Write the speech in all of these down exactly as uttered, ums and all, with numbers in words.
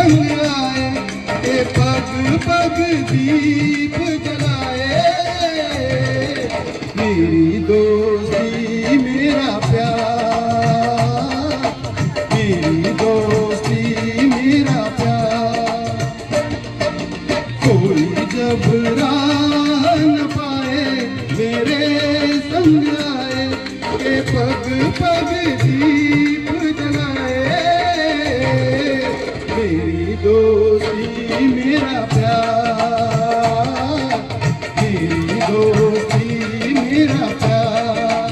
संग आए, के पग पग दीप जलाए। मेरी दोस्ती मेरा प्यार, मेरी दोस्ती मेरा प्यार। कोई जब राह न पाए मेरे संग आए, के पग पग दीप जलाए। मेरी दोस्ती मेरा प्यार, मेरी दोस्ती मेरा प्यार।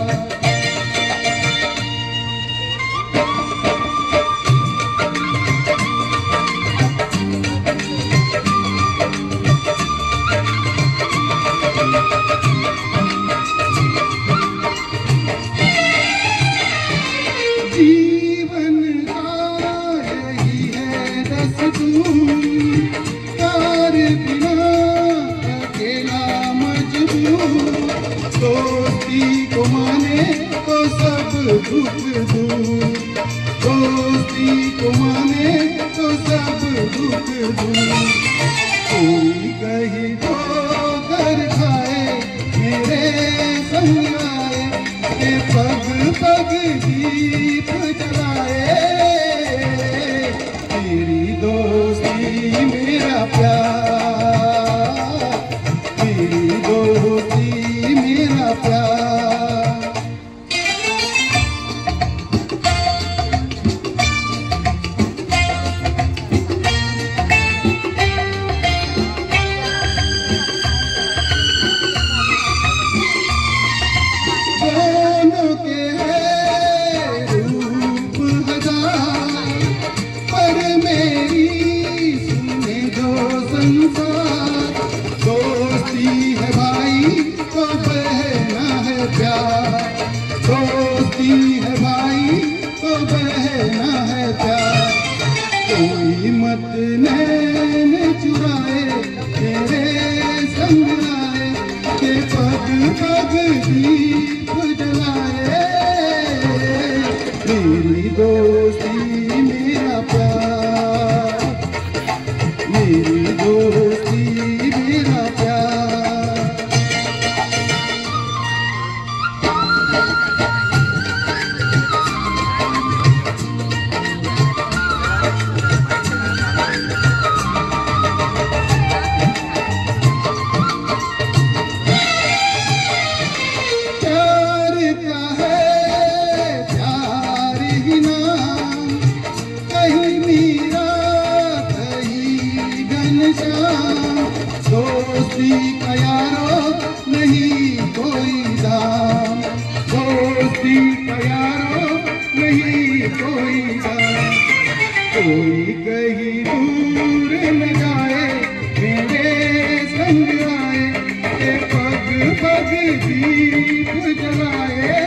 जीवन का यही है दस्तूर, तार बिना अकेला मजबूर। दोस्ती को माने तो सब दुख दूर, दोस्ती को माने तो सब दुख दूर। कोई कहीं तो घर खाए मेरे संग आए, के पग पग दीप जलाए। मेरी दोस्ती मेरा प्यार, मेरी दोस्ती मेरा प्यार। दोनों के हैं रूप हजार, पर मेरी सुने जो संसार। दोस्ती है भाई तो बहना है प्यार, दोस्ती है भाई तो बहना है प्यार। कोई मत नैन चुराए मेरे संग आए, के पग पग दीप जलाए। मेरी दोस्ती मेरा प्यार, मेरी दोस्ती मेरा प्यार। प्यार का है प्यार ही नाम, कहीं मीरा कहीं घनश्याम। दोस्ती का यारो नहीं कोई दाम, दोस्ती का यारो नहीं कोई दाम। कोई कहीं दूर न जाए मेरे संग आए, के पग पग दीप जलाए।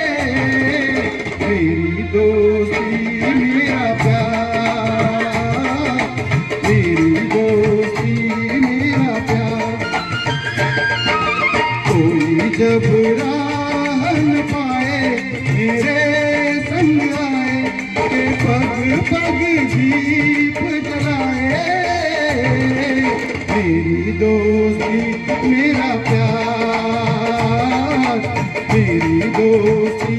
मेरी दोस्ती मेरा प्यार, मेरी दोस्ती मेरा प्यार। कोई जब राह न पाए मेरे संग आए, के पग पग दीप जलाए। मेरी दोस्ती मेरा प्यार, मेरी दोस्ती